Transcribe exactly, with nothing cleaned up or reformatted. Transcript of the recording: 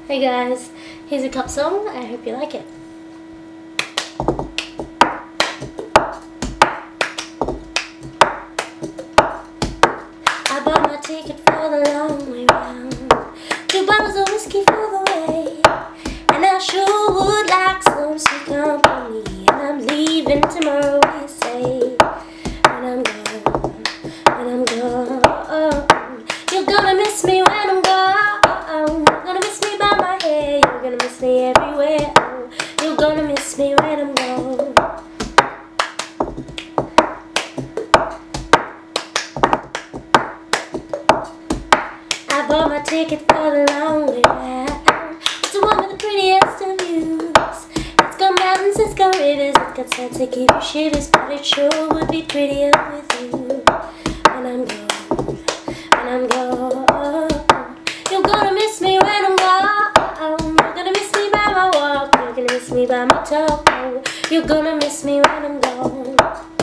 Hey guys, here's a cup song. I hope you like it. I bought my ticket for the long way round, two bottles of whiskey for the way, and I sure would like some sweet company. And I'm leaving tomorrow, you say, when I'm gone, when I'm gone. You're gonna miss me when I'm gone. You're gonna miss me by my hair. You're gonna miss me everywhere. Oh, you're gonna miss me when I'm gone. I bought my ticket for the long way round. It's the one with the prettiest of views. It's got mountains, it's got rivers, it's got sights that give you shivers, but it sure would be prettier with you when I'm gone, when I'm gone. You're gonna miss me when I'm gone. You're gonna miss me by my walk. You're gonna miss me by my talk. You're gonna miss me when I'm gone.